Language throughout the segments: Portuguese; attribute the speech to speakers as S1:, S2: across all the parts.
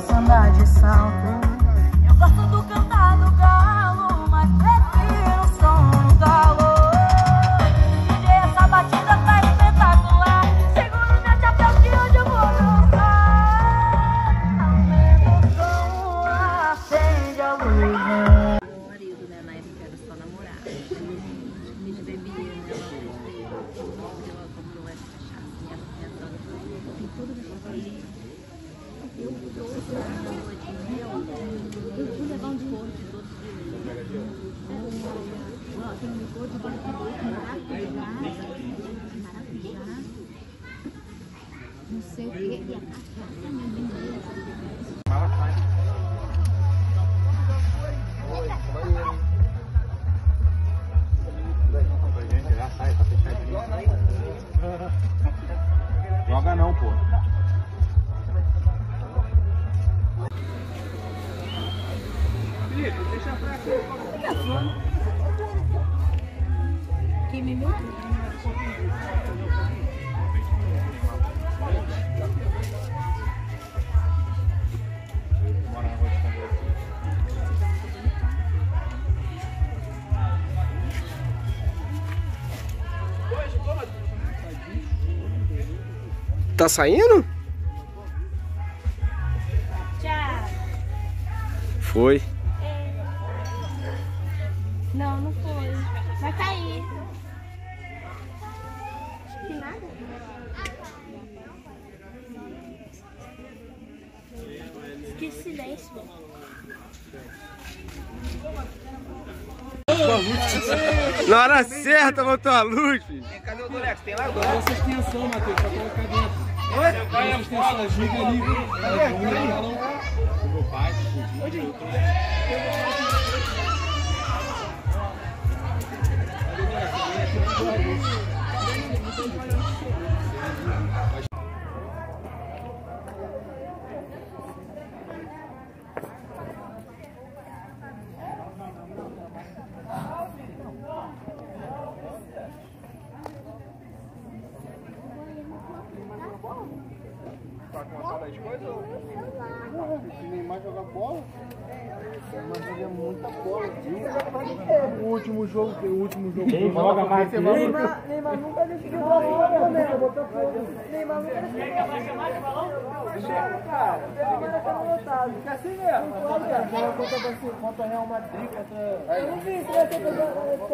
S1: posso andar de salto. Eu gosto do cantar do galo, mas prefiro o som do galo. DJ, essa batida tá espetacular. Seguro minha chapéu que hoje eu vou dançar. Aumenta o som, acende a luz.
S2: Marido, né? Na época era só namorado. A gente bebia, né? Ela comprou essa cachaça. Minha sogra tem tudo nessa família. Eu trouxe uma boa de mel. Eu fui levar um couro de doce de leite. Tem um couro de doce de leite, maracujá. Não sei o que. E a cachaça também bem boa.
S3: Joga não, pô. Felipe, deixa pra aqui.
S2: Que me meu?
S4: Tá saindo?
S1: Tchau.
S4: Foi.
S1: Não, não foi. Vai cair. Que nada? Que silêncio.
S4: Na hora certa botou a luz, filho.
S3: Cadê o Durex? Tem lá agora?
S5: Essa extensão, Matheus, pra colocar dentro. Essa extensão, liga ali. O meu pai,
S3: Pra contar das coisas? Se Neymar jogar bola, mas joga muita bola, viu? O último jogo.
S5: Quem joga mais que ele?
S1: Neymar nunca decidiu bola, né? Neymar nunca decidiu cara. Neymar é canotado. Fica assim mesmo.
S3: Contra Real Madrid,
S1: Eu não vi, você vai ter que jogar.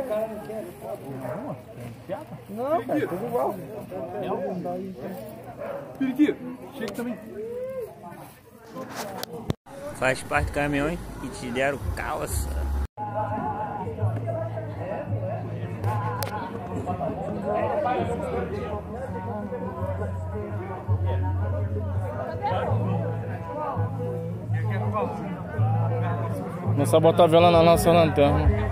S1: Não, cara, tudo igual.
S5: Periquito, chega também.
S6: Faz parte do caminhão que te deram calça.
S5: Começar a botar a vela na nossa lanterna.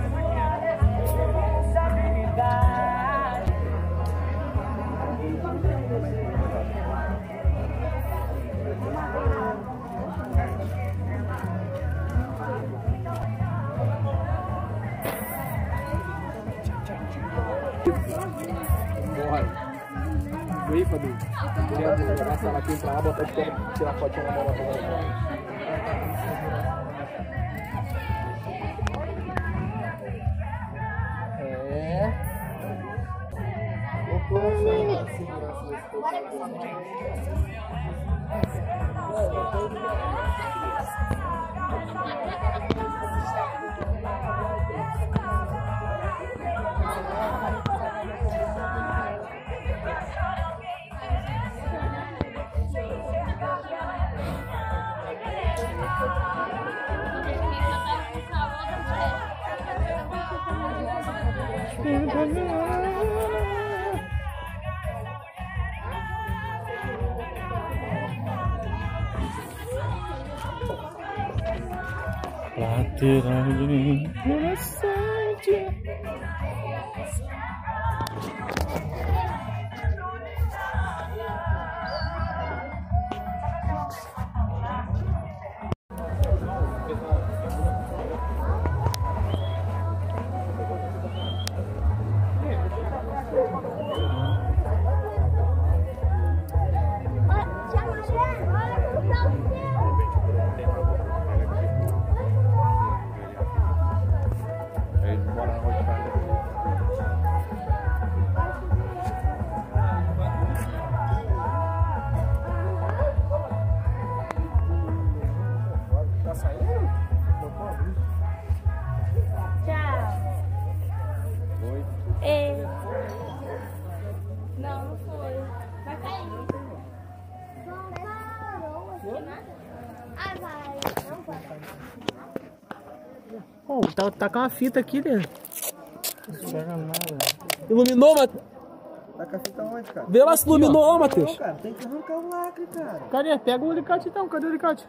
S3: Aí, Fabinho. Quer essa latinha pra lá, botar de pé, tirar fotinha na bola pra lá.
S5: Lateral interessante.
S7: Não, não foi. Vai cair. Não parou aqui, nada? Ah, vai. Não vai.
S8: Pô, tá com uma fita aqui, né? Não pega nada. Iluminou, Matheus?
S3: Tá com a fita onde, cara?
S8: Vê lá se iluminou, Matheus.
S3: Não, cara, tem que arrancar o lacre, cara.
S8: Cadê? Pega o alicate então, cadê o alicate?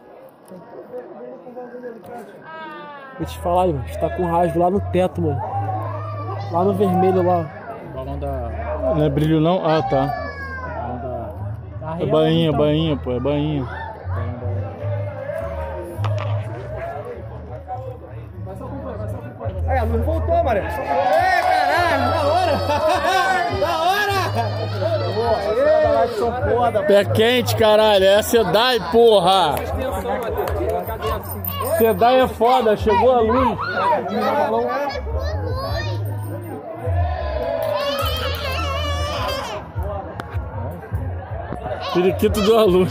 S8: Vou te falar, mano, a gente tá com rasgo lá no teto, mano. Lá no vermelho, lá.
S5: Balão da... Não é brilho não? Ah, tá.
S8: Da...
S5: É bainha, bainha, pô, é bainha.
S3: Aí, a luz voltou, Maré. É, caralho, da hora! Da hora!
S5: Pé quente, caralho, é a Sedai, porra! Sedai é foda, chegou a luz. Periquito deu a luz.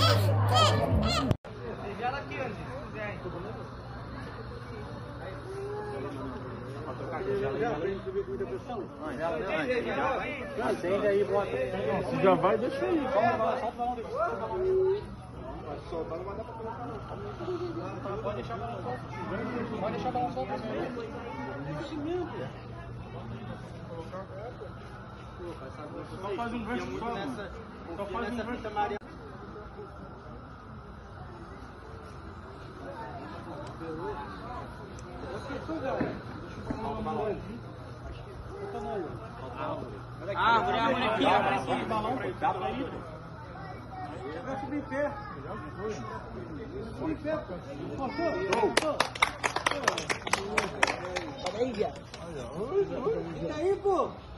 S3: Acende aí, bota.
S5: Se já vai, deixa aí.
S3: Soltar não vai dar pra colocar. Pode deixar o balão solto. Pode deixar o balão solto.
S5: Só faz um verso só. Só faz um verso.
S3: Árvore aqui, balão. Dá pra ir? Vai subir em pé. Subir em pé. Olha aí, viado. E aí, pô?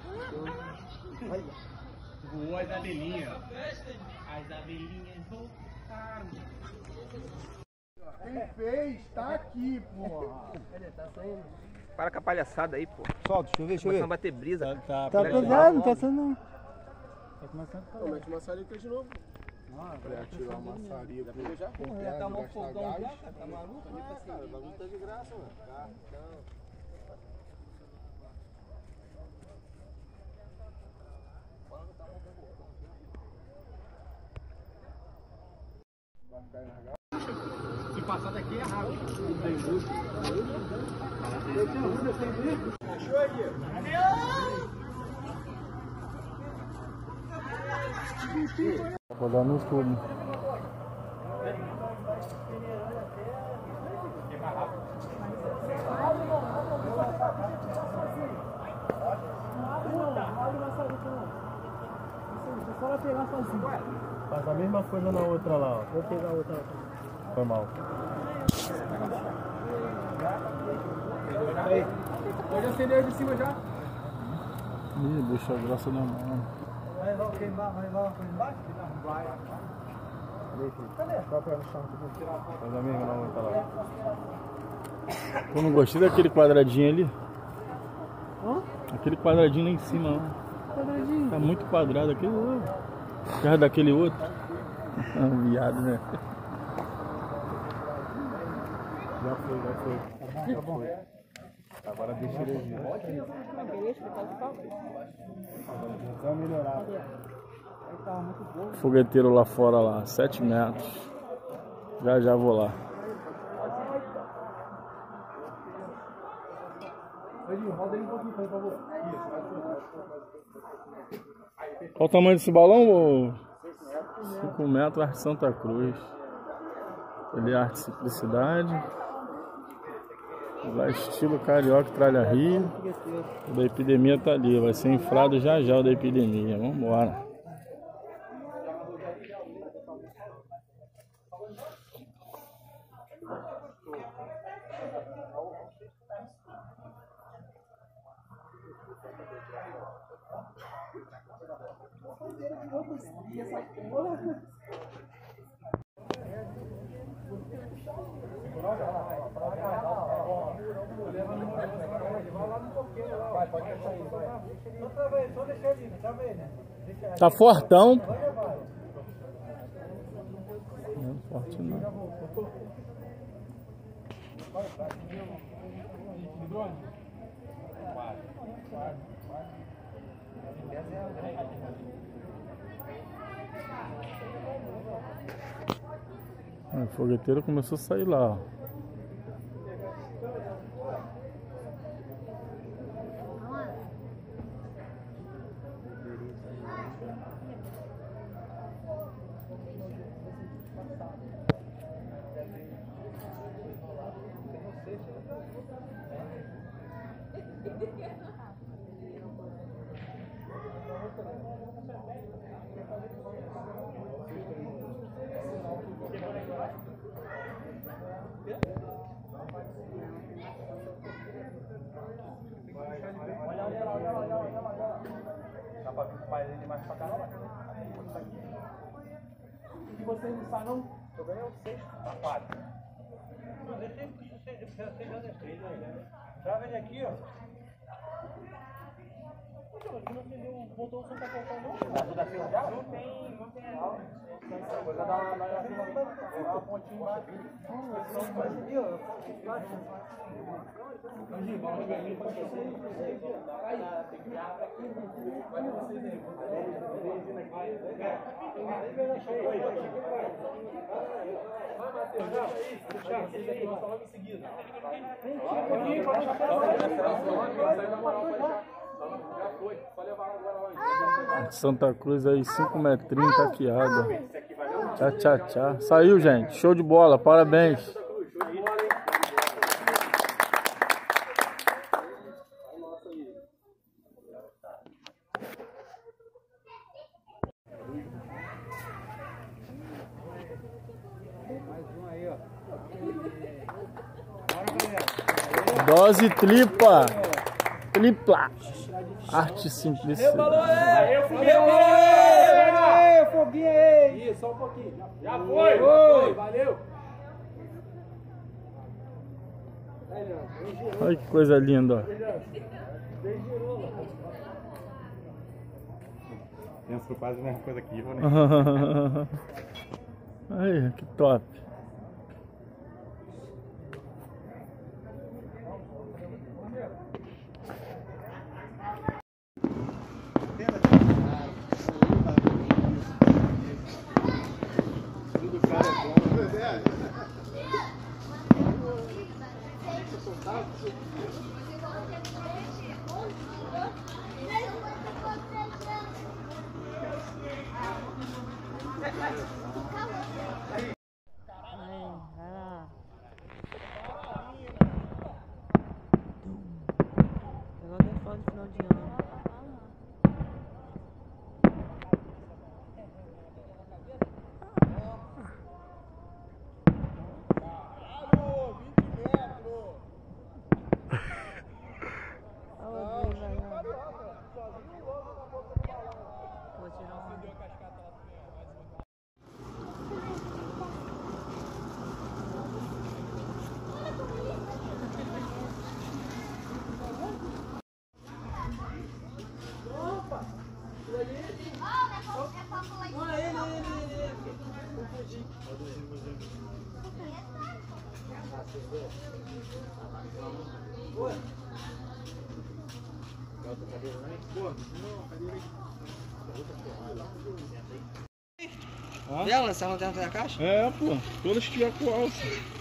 S3: Voou as abelhinhas. As abelhinhas voltaram. Quem fez tá aqui, porra. Tá saindo.
S4: Para com a palhaçada aí, pô.
S3: Solta, deixa eu ver,
S4: Começando a bater brisa.
S3: Tá
S8: pesado, não tá sendo não.
S3: Tá começando a falar. Mete maçarica de novo. Pra atirar a maçarica. Já tá um fogão já, cara. Tá maluco? Cara, o bagulho tá de graça, mano. Tá, se passar daqui é rápido. Não tem gosto. Achou aí?
S5: Vou dar no escuro.
S8: Só vai pegar sozinho.
S5: Faz a mesma coisa na outra lá, ó.
S8: Vou pegar a outra.
S5: Foi mal.
S3: Pode acender de cima já.
S5: Ih, deixa a graça na mão.
S3: Vai lá embaixo? Vai. Cadê? Vai no chão.
S5: Faz a mesma na outra lá. Eu não gostei daquele quadradinho ali.
S8: Hã?
S5: Aquele quadradinho lá em cima, ó.
S8: Quadradinho.
S5: Tá muito quadrado aquele lá. Perto daquele outro. É um viado, né? Já foi. Tá bom. Agora deixa ele vir. Vamos melhorar. Fogueteiro lá fora lá, 7 metros. Já vou lá.
S3: Roda ele um pouquinho, por favor.
S5: Qual o tamanho desse balão? 5 metros, Arte Santa Cruz. Ali é Arte Simplicidade. Lá estilo Carioca Tralha Rio. O da epidemia tá ali, vai ser inflado já o da epidemia. Vamos embora. Tá fortão. Não, forte não. O fogueteiro começou a sair lá, ó.
S3: Dá pra ver mais ele mais pra cá, não?
S8: E você não sai não?
S3: Eu ganhei o 6 a 4. Já vem aqui, ó.
S8: Voltou o som pra cortar não?
S3: Tá tudo assim já? Não tem. Coisa da uma pontinha embaixo.
S5: Santa Cruz aí, 5 metrinhos, taqueada. Tchá, tchá, tchá. Saiu, gente. Show de bola. Parabéns. Dose tripla. Tripla. Arte simplicidade.
S3: Aê, foguinho aí! Isso, só um pouquinho. Já foi! Valeu!
S5: Olha que coisa linda, ó.
S3: Penso quase a mesma coisa aqui, né?
S5: Aí, que top.
S8: Ela, essa lanterna da caixa?
S5: É, pô. Todas que com alça.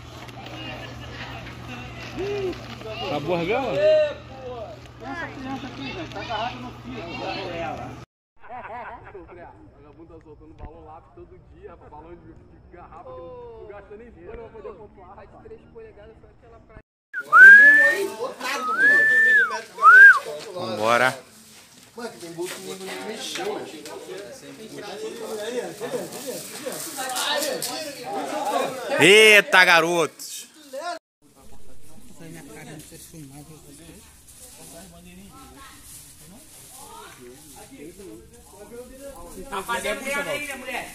S5: Acabou a vela?
S8: Essa criança aqui, velho, tá agarrada no fio.
S3: A vagabunda tá soltando balão lá todo dia, balão de garrafa, que não gasta nem dinheiro, não vai poder comprar. Aí de 3 polegadas foi aquela praia.
S4: Vambora.
S3: Mano, que tem bolso que nem mexeu, mano.
S4: Eita, garotos.
S6: Tá fazendo merda aí, né, mulher?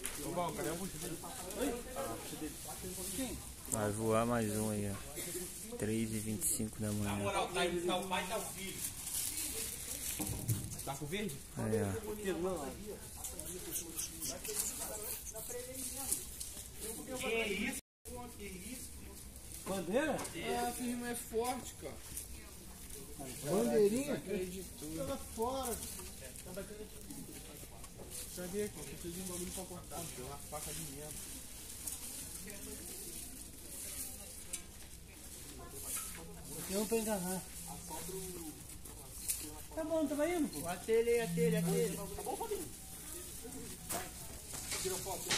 S4: Vai voar mais um aí, ó. 3h25 da manhã.
S6: Na moral, tá o pai e tá o filho.
S3: Tá com verde?
S4: É, ó.
S6: Que isso?
S3: Bandeira? Ah, esse rimo é forte, cara. Bandeirinha? Acreditou. Tava fora. Cadê aqui? Eu preciso de um bagulho pra cortar. Tem uma faca de merda.
S8: Eu não tô engarrar. Tá bom, tá indo, pô.
S3: Atele. Tá bom, Fabinho? Tira foto.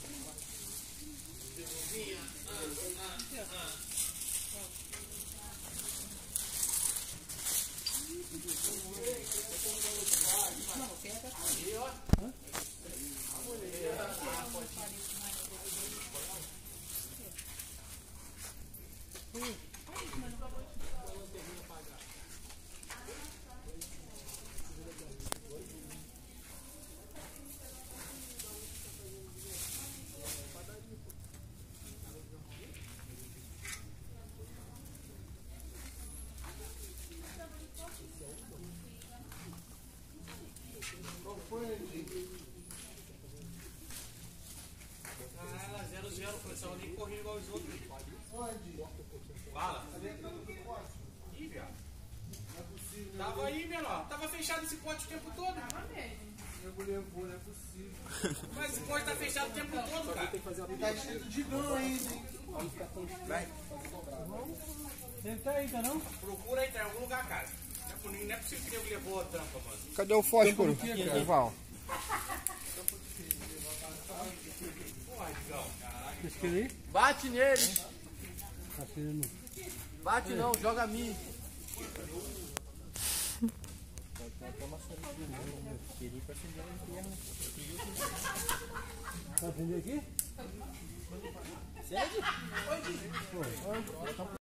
S9: Ah, 0-0, foi só nem correndo igual os outros. Onde? Fala. Ih, viado. Não é possível. Tava aí, menor. Tava fechado esse pote o tempo todo. Eu levou, não é possível. Mas esse pote tá fechado o tempo todo, cara. Tá cheio de gão ainda, hein? Vai.
S8: Deve tá aí, tá não?
S9: Procura aí, tá em algum lugar, cara. Não é possível que ele levou a tampa, mano.
S4: Cadê o fósforo, Val?
S9: Porra, Digão.
S8: Esse aí?
S3: Bate nele.
S8: Tá filho.
S3: Bate não, joga a mim.
S8: Tá acender aqui?
S3: Sede?